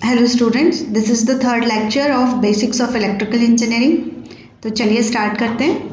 Hello students, this is the third lecture of basics of electrical engineering. तो चलिए start करते हैं।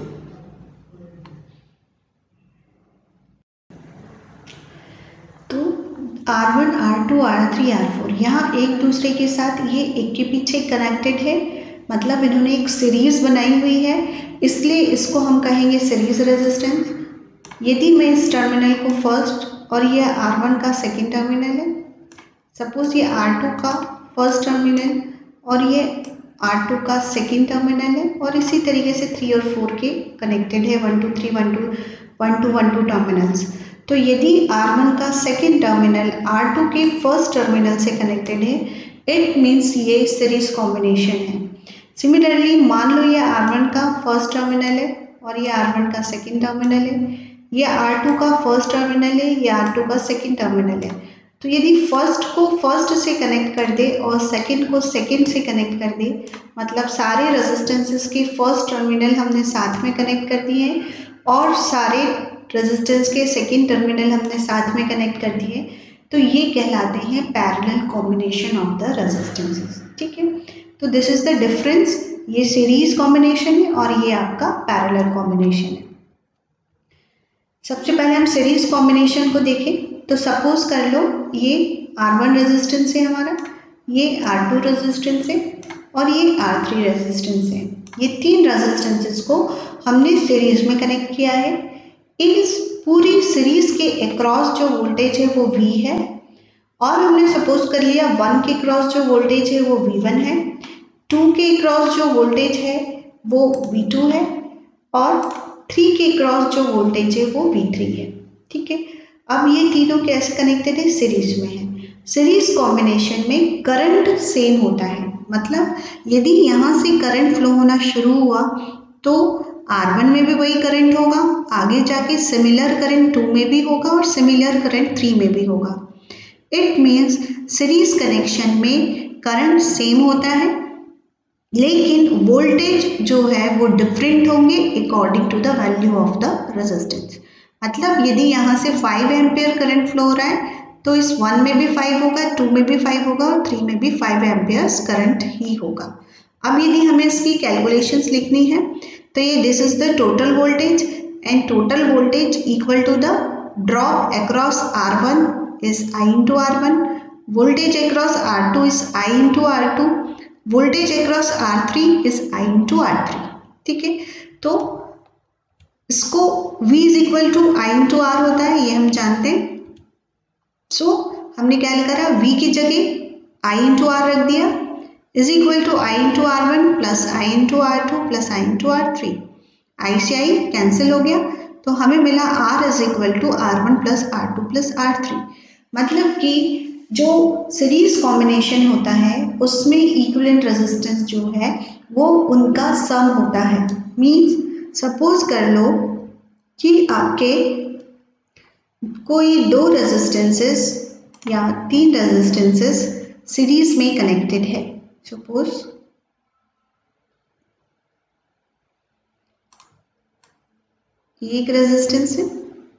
तो R1, R2, R3, R4 यहाँ एक दूसरे के साथ ये एक के पीछे कनेक्टेड है, मतलब इन्होंने एक सीरीज़ बनाई हुई है, इसलिए इसको हम कहेंगे सीरीज़ रेजिस्टेंस। यदि मैं इस टर्मिनल को फर्स्ट और ये R1 का सेकेंड टर्मिनल है, सपोज ये R2 का फर्स्ट टर्मिनल और ये R2 का सेकेंड टर्मिनल है, और इसी तरीके से 3 और 4 के कनेक्टेड है, 1 2 3 1 2 1 2 टर्मिनल्स। तो यदि R1 का सेकेंड टर्मिनल R2 के फर्स्ट टर्मिनल से कनेक्टेड है, इट मीन्स ये सीरीज कॉम्बिनेशन है। सिमिलरली मान लो ये R1 का फर्स्ट टर्मिनल है और ये R1 का सेकेंड टर्मिनल है, ये R2 का फर्स्ट टर्मिनल है, ये R2 का सेकेंड टर्मिनल है। तो यदि फर्स्ट को फर्स्ट से कनेक्ट कर दे और सेकंड को सेकंड से कनेक्ट कर दे, मतलब सारे रेजिस्टेंसेस के फर्स्ट टर्मिनल हमने साथ में कनेक्ट कर दिए हैं और सारे रेजिस्टेंस के सेकंड टर्मिनल हमने साथ में कनेक्ट कर दिए, तो ये कहलाते हैं parallel combination of the resistances. ठीक है, तो दिस इज द डिफरेंस। ये सीरीज कॉम्बिनेशन है और ये आपका पैरेलल कॉम्बिनेशन है। सबसे पहले हम सीरीज कॉम्बिनेशन को देखें। तो सपोज कर लो ये R1 रेजिस्टेंस है हमारा, ये R2 रेजिस्टेंस है और ये R3 रेजिस्टेंस है। ये तीन रेजिस्टेंसेस को हमने सीरीज में कनेक्ट किया है। इस पूरी सीरीज के अक्रॉस जो वोल्टेज है वो V है, और हमने सपोज कर लिया 1 के क्रॉस जो वोल्टेज है वो V1 है, 2 के क्रॉस जो वोल्टेज है वो V2 है, और 3 के क्रॉस जो वोल्टेज है वो V3 है। ठीक है, अब ये तीनों कैसे कनेक्टेड है? सीरीज में है। सीरीज कॉम्बिनेशन में करंट सेम होता है, मतलब यदि यहाँ से करंट फ्लो होना शुरू हुआ तो R1 में भी वही करंट होगा, आगे जाके सिमिलर करंट 2 में भी होगा और सिमिलर करंट 3 में भी होगा। इट मीन्स सीरीज कनेक्शन में करंट सेम होता है, लेकिन वोल्टेज जो है वो डिफरेंट होंगे according to the value of the resistance. मतलब यदि यहाँ से 5 एम्पियर करंट फ्लो हो रहा है तो इस 1 में भी 5 होगा, 2 में भी 5 होगा और 3 में भी 5 एम्पियर्स करंट ही होगा। अब यदि हमें इसकी कैलकुलेशंस लिखनी है तो ये this is the total voltage, and total voltage equal to the drop across R1 is I into R1, voltage across R2 is I into R2, voltage across R3 is I into R3। ठीक है, तो इसको V is equal to I into R होता है, ये हम जानते हैं। सो हमने क्या करा, V की जगह I इंटू R रख दिया, is equal to I into R1 plus I into R2 plus I into R3। I से I कैंसिल हो गया, तो हमें मिला R is equal to R1 plus R2 plus R3। मतलब कि जो सीरीज कॉम्बिनेशन होता है उसमें इक्विवेलेंट रेजिस्टेंस जो है वो उनका सम होता है। मीन्स सपोज कर लो कि आपके कोई 2 रेजिस्टेंसेस या 3 रेजिस्टेंसेस सीरीज में कनेक्टेड है। सपोज ये एक रेजिस्टेंस है,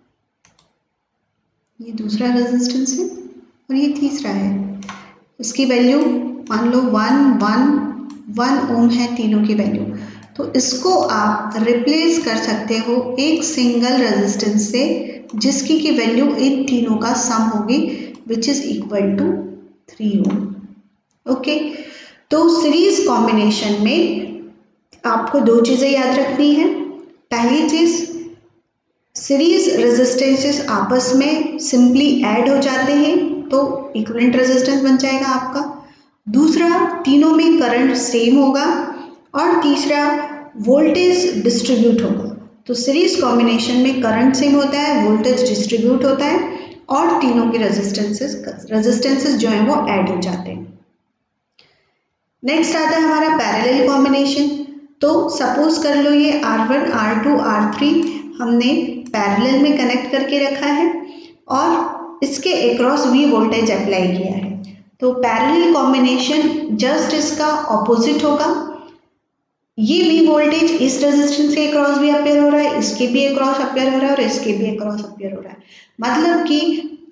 ये दूसरा रेजिस्टेंस है और ये तीसरा है। इसकी वैल्यू मान लो 1 ओम है तीनों की वैल्यू। तो इसको आप रिप्लेस कर सकते हो एक सिंगल रेजिस्टेंस से जिसकी की वैल्यू इन तीनों का सम होगी, which is equal to 3 ohm. Okay, तो सीरीज कॉम्बिनेशन में आपको 2 चीज़ें याद रखनी है। पहली चीज़, सीरीज रेजिस्टेंसेस आपस में सिंपली ऐड हो जाते हैं तो इक्विवेलेंट रेजिस्टेंस बन जाएगा आपका। दूसरा, तीनों में करंट सेम होगा, और तीसरा वोल्टेज डिस्ट्रीब्यूट होगा। तो सीरीज कॉम्बिनेशन में करंट सेम होता है, वोल्टेज डिस्ट्रीब्यूट होता है, और तीनों के रेजिस्टेंसेस जो हैं वो ऐड हो जाते हैं। नेक्स्ट आता है हमारा पैरेलल कॉम्बिनेशन। तो सपोज कर लो ये R1, R2, R3 हमने पैरेलल में कनेक्ट करके रखा है और इसके अक्रॉस V वोल्टेज अप्लाई किया है। तो पैरेलल कॉम्बिनेशन जस्ट इसका ऑपोजिट होगा। ये V वोल्टेज इस रेजिस्टेंस के अक्रॉस भी अपेयर हो रहा है, इसके भी अक्रॉस अपेयर हो रहा है और इसके भी अक्रॉस अपेयर हो रहा है। मतलब कि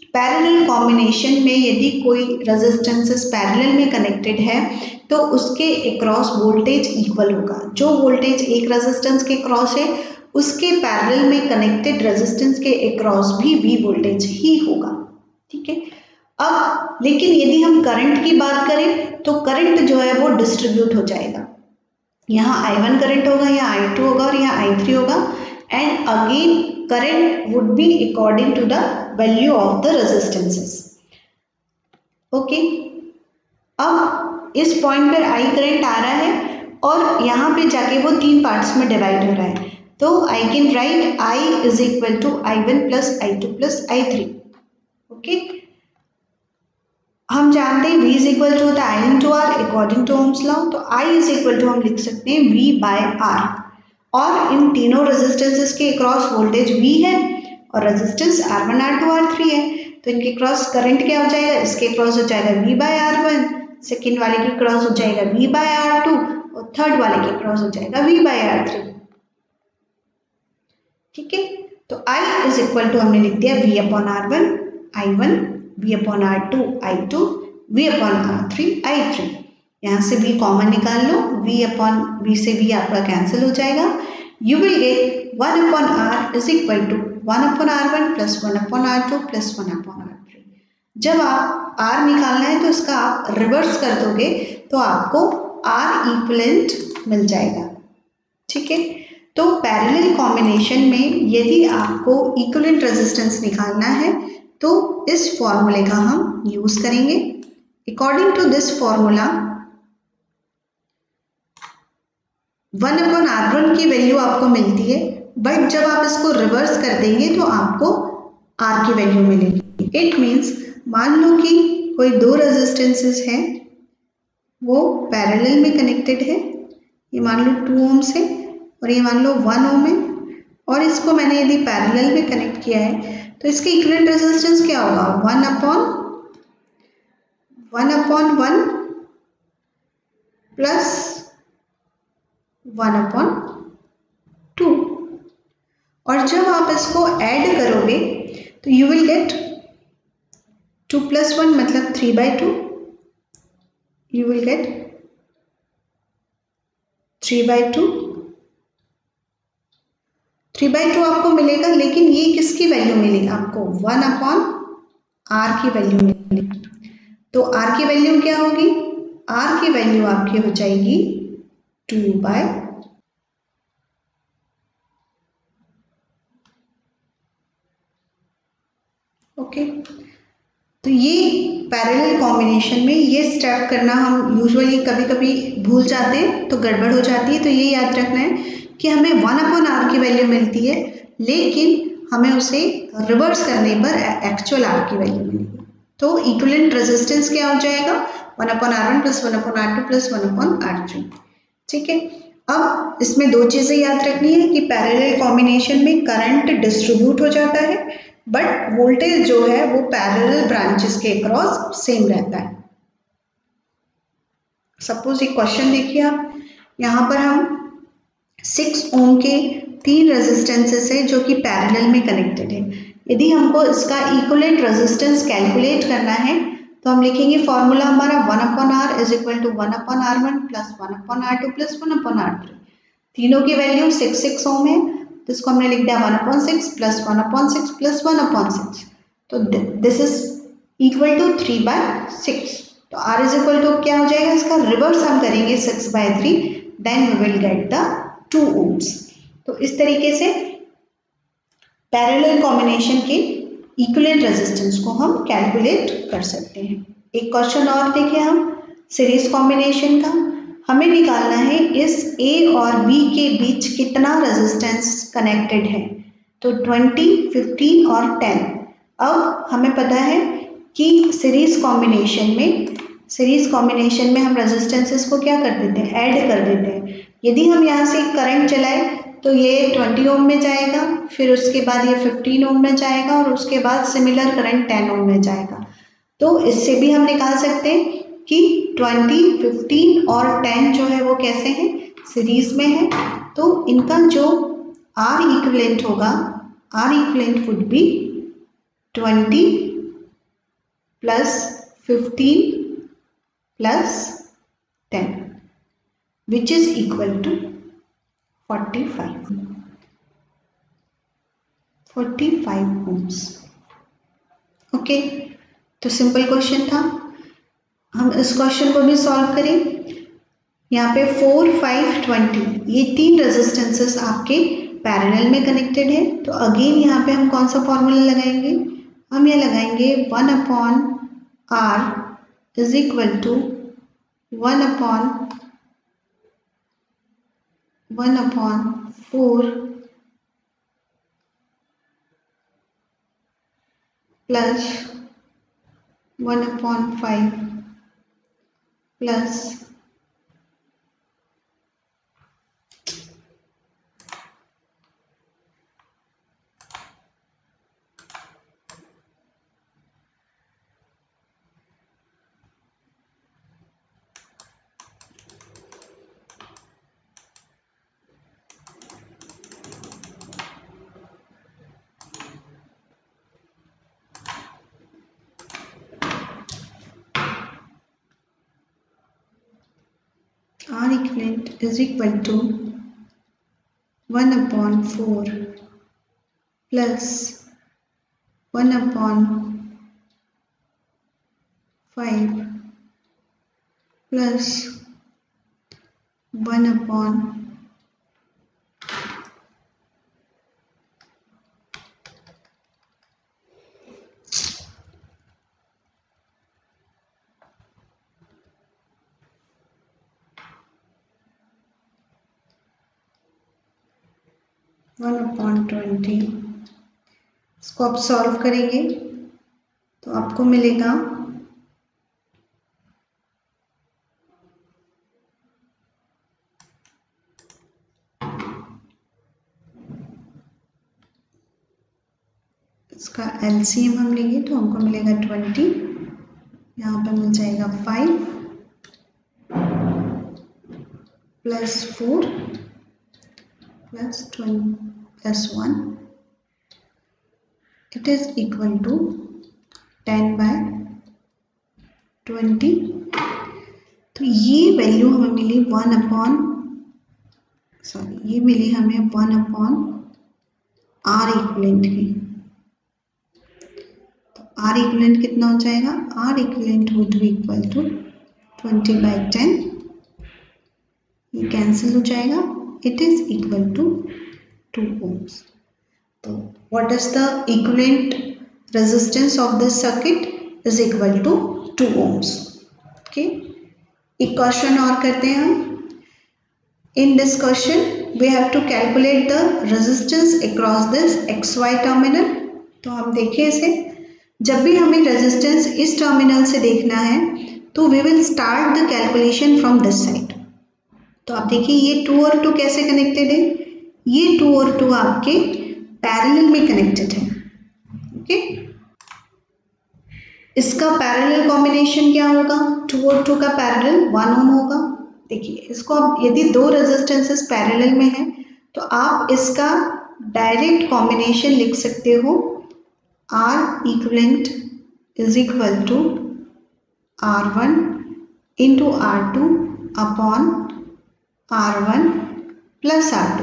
पैरेलल कॉम्बिनेशन में यदि कोई रेजिस्टेंसेस पैरेलल में कनेक्टेड है तो उसके अक्रॉस वोल्टेज इक्वल होगा। जो वोल्टेज एक रेजिस्टेंस के अक्रॉस है उसके पैरेलल में कनेक्टेड रेजिस्टेंस के अक्रॉस भी वोल्टेज ही होगा। ठीक है। अब लेकिन यदि हम करंट की बात करें तो करंट जो है वो डिस्ट्रीब्यूट हो जाएगा। यहाँ I1 करंट होगा, यहाँ I2 होगा और यहाँ I3 होगा, and again current would be according to the value of the resistances. Okay, अब इस पॉइंट पर I करंट आ रहा है और यहाँ पे जाके वो 3 पार्ट्स में डिवाइड हो रहा है, तो I can write I is equal to I1 plus I2 plus I3। Okay, हम जानते हैं V इज इक्वल टू होता है I into R according to Ohm's law, तो I इज इक्वल टू हम लिख सकते हैं V बाय R, और इन तीनों रेजिस्टेंसेस के क्रॉस वोल्टेज V है और रेजिस्टेंस R1 R2 R3 है, तो इनके क्रॉस करंट क्या हो जाएगा, इसके क्रॉस हो जाएगा V बाय R1, सेकेंड वाले के क्रॉस हो जाएगा V बाय R2 और थर्ड वाले के क्रॉस हो जाएगा V बाय R3। ठीक है, तो I इज इक्वल टू हमने लिख दिया V upon R1 I1, V upon R2 I2, V upon R3 I3। यहाँ से V कॉमन निकाल लो, V से V आपका कैंसिल हो जाएगा। You will get 1 upon R is equal to 1 upon R1 plus 1 upon R2 plus 1 upon R3। जब आप R निकालना है तो इसका आप रिवर्स कर दोगे तो आपको R इक्विवेलेंट मिल जाएगा। ठीक है, तो पैरेलल कॉम्बिनेशन में यदि आपको इक्विवेलेंट रेजिस्टेंस निकालना है तो इस फॉर्मूले का हम यूज करेंगे। According to this formula 1 upon R1 की वैल्यू आपको मिलती है, बट जब आप इसको रिवर्स कर देंगे तो आपको R की वैल्यू मिलेगी। इट मीन्स मान लो कि कोई 2 रेजिस्टेंसेस हैं, वो पैरेलल में कनेक्टेड है, ये मान लो 2 ओम्स है और ये मान लो 1 ओम है, और इसको मैंने यदि पैरेलल में कनेक्ट किया है तो इसके इक्विवेलेंट रेजिस्टेंस क्या होगा, 1 अपॉन 1 प्लस 1 अपॉन 2, और जब आप इसको ऐड करोगे तो यू विल गेट 2 प्लस 1 मतलब 3/2, यू विल गेट 3/2 आपको मिलेगा, लेकिन ये किसकी वैल्यू मिलेगी आपको, 1 अपॉन R की वैल्यू मिलेगी। तो R की वैल्यू क्या होगी, R की वैल्यू आपकी हो जाएगी 2/। ओके, तो ये पैरेलल कॉम्बिनेशन में ये स्टेप करना हम यूजुअली कभी कभी भूल जाते हैं तो गड़बड़ हो जाती है, तो ये याद रखना है कि हमें 1 अपॉन R की वैल्यू मिलती है, लेकिन हमें उसे रिवर्स करने पर एक्चुअल R की वैल्यू मिलेगी। तो इक्विवेलेंट रेजिस्टेंस क्या हो जाएगा, 1 upon R1 plus 1 upon R2 plus 1 upon R3। ठीक है, अब इसमें 2 चीज़ें याद रखनी है कि पैरेलल कॉम्बिनेशन में करंट डिस्ट्रीब्यूट हो जाता है, बट वोल्टेज जो है वो पैरेलल ब्रांचेस के अक्रॉस सेम रहता है। सपोज एक क्वेश्चन देखिए आप, यहाँ पर हम 6 ओम के 3 रेजिस्टेंसेस है जो कि पैरेलल में कनेक्टेड है। यदि हमको इसका इक्विवेलेंट रेजिस्टेंस कैलकुलेट करना है तो हम लिखेंगे फॉर्मूला हमारा 1 upon R is equal to 1 upon R1 plus 1 upon R2 plus 1 upon R3। तीनों की वैल्यू 6 ओम है, तो इसको हमने लिख दिया 1 upon 6 plus 1 upon 6 plus 1 upon 6, तो दिस इज इक्वल टू 3/6। तो R इज इक्वल टू क्या हो जाएगा, इसका रिवर्स हम करेंगे 6/3, then we will get the 2 ohms। तो इस तरीके से पैरेलल कॉम्बिनेशन के इक्विवेलेंट रेजिस्टेंस को हम कैलकुलेट कर सकते हैं। एक क्वेश्चन और देखें हम सीरीज कॉम्बिनेशन का, हमें निकालना है इस A और B के बीच कितना रेजिस्टेंस कनेक्टेड है, तो 20, 15 और 10। अब हमें पता है कि सीरीज कॉम्बिनेशन में हम रेजिस्टेंसेस को क्या कर देते हैं, ऐड कर देते हैं। यदि हम यहाँ से करंट चलाए तो ये 20 ओम में जाएगा, फिर उसके बाद ये 15 ओम में जाएगा और उसके बाद सिमिलर करंट 10 ओम में जाएगा। तो इससे भी हम निकाल सकते हैं कि 20, 15 और 10 जो है वो कैसे हैं, सीरीज में है, तो इनका जो R इक्विवेलेंट होगा, R equivalent would be 20 plus 15 plus 10 which is equal to 45 ohms। Okay, तो सिंपल क्वेश्चन था। हम इस क्वेश्चन को भी सॉल्व करें। यहाँ पे 4, 5, 20 ये तीन रेजिस्टेंसेस आपके पैरेलल में कनेक्टेड है। तो अगेन यहाँ पे हम कौन सा फॉर्मूला लगाएंगे? हम ये लगाएंगे 1/r is equal to 1/4 plus 1/5 plus R equivalent is equal to 1/4 plus 1/5 plus 1/, one upon 20। इसको आप सॉल्व करेंगे तो आपको मिलेगा इसका LCM हम लेंगे तो हमको मिलेगा 20। यहाँ पर मिल जाएगा 5 plus 4 plus 1 it is equal to 10/20। तो ये वैल्यू हमें मिली ये मिली हमें 1/r इक्विवेलेंट की। तो r इक्विवेलेंट कितना हो जाएगा? r equivalent would be equal to 20/10। ये कैंसिल हो जाएगा। It is equal to 2 ohms। तो what is the equivalent resistance of this circuit is equal to 2 ohms। Okay, एक क्वेश्चन और करते हैं हम। In this question we have to calculate the resistance across this XY terminal। तो हम देखें इसे, जब भी हमें रेजिस्टेंस इस टर्मिनल से देखना है तो we will start the calculation from this side। तो आप देखिए ये 2 और 2 कैसे कनेक्टेड है? ये 2 और 2 आपके पैरेलल में कनेक्टेड है। ओके, इसका पैरेलल कॉम्बिनेशन क्या होगा? 2 और 2 का पैरेलल 1 ओम होगा। देखिए इसको आप, यदि दो रेजिस्टेंसेस पैरेलल में हैं तो आप इसका डायरेक्ट कॉम्बिनेशन लिख सकते हो। R equivalent is equal to R1 into R2 upon R1 plus R2।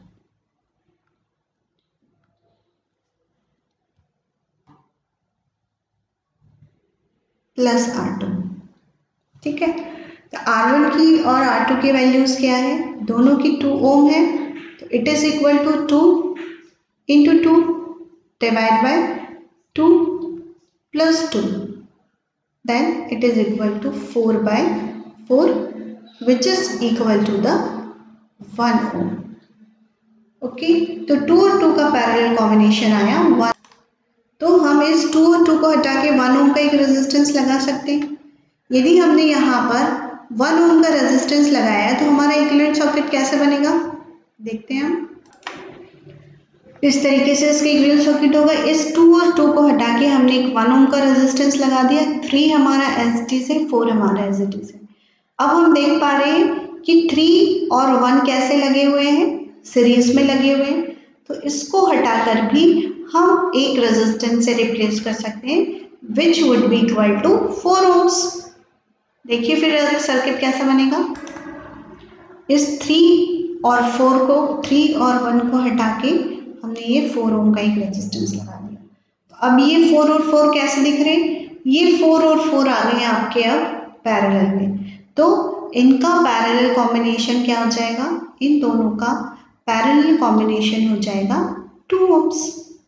Plus R2, ठीक है। तो R1 की और R2 की वैल्यूज क्या है? दोनों की 2 ओम है। तो it is equal to 2 into 2 divide by 2 plus 2, then it is equal to 4/4 which is equal to the 1 ohm. Okay, तो 2 और 2 का पैरेलल कॉम्बिनेशन आया 1। तो हम इस 2 और 2 को हटा के 1 ओम का एक रेजिस्टेंस लगा सकते हैं। यदि हमने यहाँ पर 1 ओम का रेजिस्टेंस लगाया है तो हमारा इक्विवेलेंट सर्किट कैसे बनेगा देखते हैं हम। इस तरीके से इसका इक्विवेलेंट सर्किट होगा। इस 2 और 2 को हटा के हमने एक 1 ओम का रेजिस्टेंस लगा दिया। 3 हमारा एज इट इज है, 4 हमारा एज इट इज है। अब हम देख पा रहे हैं कि 3 और 1 कैसे लगे हुए हैं? सीरीज में लगे हुए हैं। तो इसको हटाकर भी हम एक रेजिस्टेंस से रिप्लेस कर सकते हैं which would be equal to 4 ohms। देखिए फिर सर्किट कैसा बनेगा। इस 3 और 4 को 3 और 1 को हटा के हमने ये 4 ओम का एक रेजिस्टेंस लगा दिया। तो अब ये 4 और 4 कैसे दिख रहे हैं, ये 4 और 4 आ गए आपके अब पैरेलल में, तो इनका पैरेलल कॉम्बिनेशन क्या हो जाएगा, इन दोनों का पैरेलल कॉम्बिनेशन हो जाएगा 2 ohms।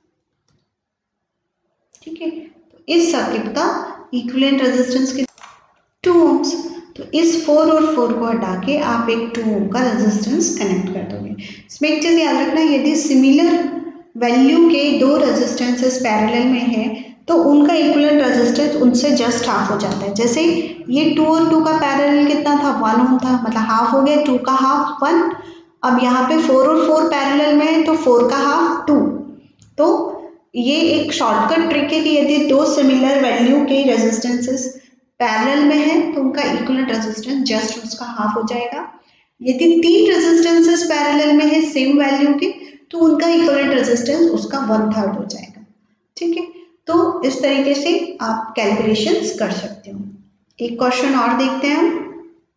ठीक है, तो इस सर्किट का इक्विवेलेंट रेजिस्टेंस 2 ohms। तो इस 4 और 4 को हटा के आप एक 2 ohm का रेजिस्टेंस कनेक्ट कर दोगे। इसमें एक चीज़ याद रखना, यदि सिमिलर वैल्यू के दो रेजिस्टेंसेस पैरेलल में है तो उनका इक्विवेलेंट रेजिस्टेंस उनसे जस्ट हाफ हो जाता है। जैसे ये 2 और 2 का पैरेलल कितना था, 1 ohm था, मतलब हाफ हो गया, 2 का हाफ 1। अब यहाँ पे 4 और 4 पैरेलल में है तो 4 का हाफ 2। तो ये एक शॉर्टकट ट्रिक है कि यदि दो सिमिलर वैल्यू के रेजिस्टेंसेस पैरेलल में है तो उनका इक्विवेलेंट रेजिस्टेंस जस्ट उसका हाफ हो जाएगा। यदि 3 रेजिस्टेंसेस पैरेलल में है सेम वैल्यू के तो उनका इक्विवेलेंट रेजिस्टेंस उसका 1/3 हो जाएगा। ठीक है, तो इस तरीके से आप कैलकुलेशंस कर सकते हो। एक क्वेश्चन और देखते हैं हम।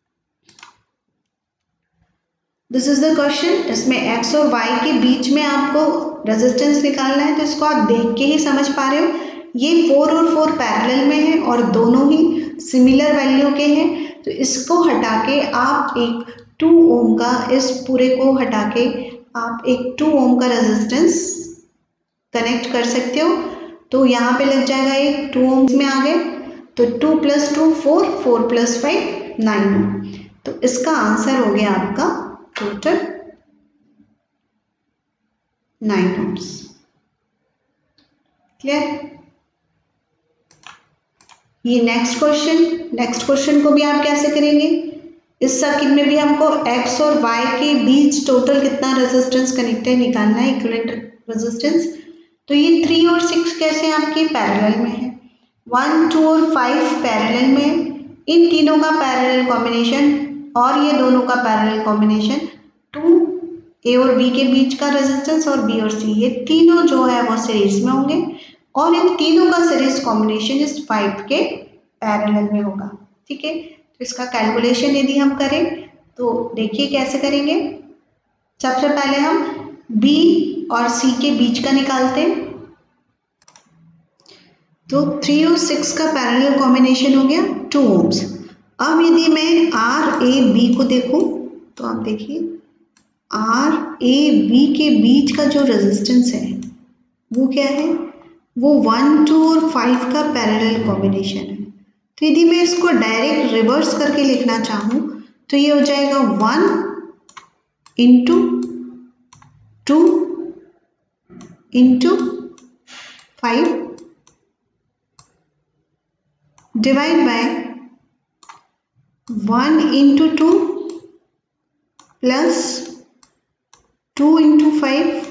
दिस इज द क्वेश्चन, इसमें x और y के बीच में आपको रेजिस्टेंस निकालना है, तो इसको आप देख के ही समझ पा रहे हो। ये 4 और 4 पैरेलल में है और दोनों ही सिमिलर वैल्यू के हैं, तो इसको हटा के आप एक 2 ओम का, इस पूरे को हटा के आप एक 2 ओम का रेजिस्टेंस कनेक्ट कर सकते हो। तो यहाँ पे लग जाएगा एक 2 ओम्स में आ गए, तो 2 + 2 4, 4 + 5 9 ओम। तो इसका आंसर हो गया आपका टोटल 9 ohms। क्लियर। ये नेक्स्ट क्वेश्चन को भी आप कैसे करेंगे, इस सर्किट में भी हमको x और y के बीच टोटल कितना रेजिस्टेंस कनेक्टेड निकालना है, इक्विवेलेंट रेजिस्टेंस। तो ये 3 और 6 कैसे आपके पैरेलल में है, 1 2 और 5 पैरेलल में, इन तीनों का पैरेलल कॉम्बिनेशन और ये दोनों का पैरेलल कॉम्बिनेशन 2 ए और बी के बीच का रेजिस्टेंस और बी और सी, ये तीनों जो है वो सीरीज में होंगे और इन तीनों का सीरीज कॉम्बिनेशन इस 5 के पैरेलल में होगा। ठीक है, तो इसका कैलकुलेशन यदि हम करें तो देखिए कैसे करेंगे। सबसे पहले हम बी और सी के बीच का निकालते हैं, तो 3 और 6 का पैरेलल कॉम्बिनेशन हो गया 2 ohms। अब यदि मैं आर ए बी को देखूं तो आप देखिए आर ए बी के बीच का जो रेजिस्टेंस है वो क्या है, वो 1 2 और 5 का पैरेलल कॉम्बिनेशन है। तो यदि मैं इसको डायरेक्ट रिवर्स करके लिखना चाहूँ तो ये हो जाएगा 1 × 2 × 5 डिवाइड बाय 1 × 2 प्लस 2 × 5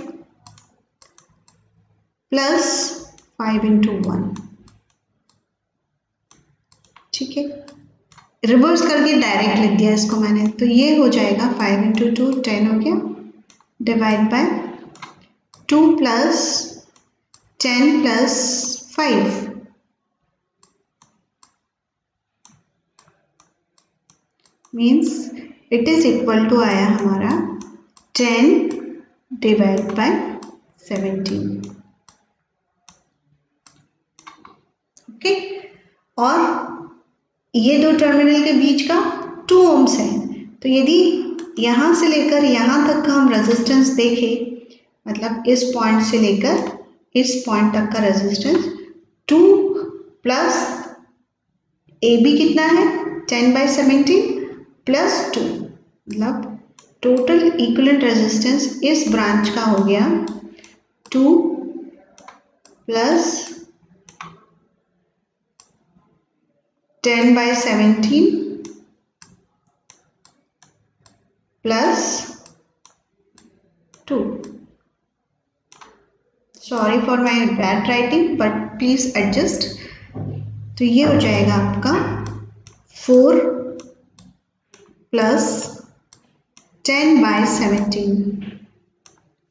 प्लस 5 × 1। ठीक है, रिवर्स करके डायरेक्ट लिख दिया इसको मैंने, तो ये हो जाएगा 5 × 2 10 हो गया, divide by 2 + 10 + 5 means it is equal to आया हमारा 10 डिवाइड बाय 17। ओके, और ये दो टर्मिनल के बीच का 2 ohms है, तो यदि यहाँ से लेकर यहाँ तक का हम रेजिस्टेंस देखें, मतलब इस पॉइंट से लेकर इस पॉइंट तक का रेजिस्टेंस 2 प्लस ए बी कितना है 10/17 प्लस 2, मतलब टोटल इक्विवेलेंट रेजिस्टेंस इस ब्रांच का हो गया 2 plus 10/17 plus 2। Sorry for my bad writing but please adjust. तो ये हो जाएगा आपका 4 plus 10/17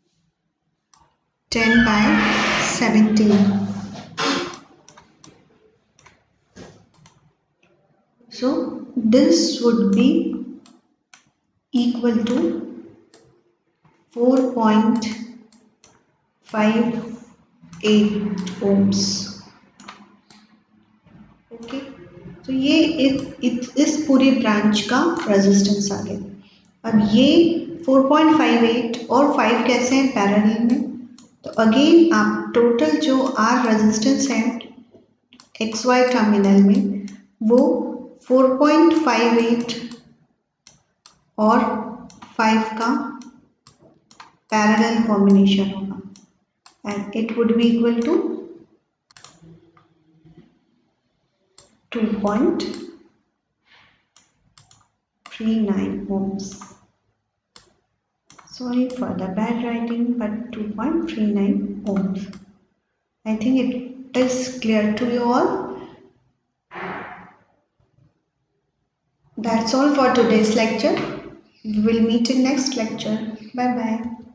10/17 So this would be equal to 4.58 ohms. Okay, तो ये इस पूरे ब्रांच का रेजिस्टेंस आ गया। अब ये 4.58 और 5 कैसे हैं पैरेलल में, तो अगेन आप टोटल जो आर रेजिस्टेंस है एक्स वाई टर्मिनल में वो 4.58 और 5 का पैरेलल कॉम्बिनेशन होगा and it would be equal to 2.39 ohms. Sorry for the bad writing, but 2.39 ohms. I think it is clear to you all. That's all for today's lecture. We will meet in next lecture. Bye bye.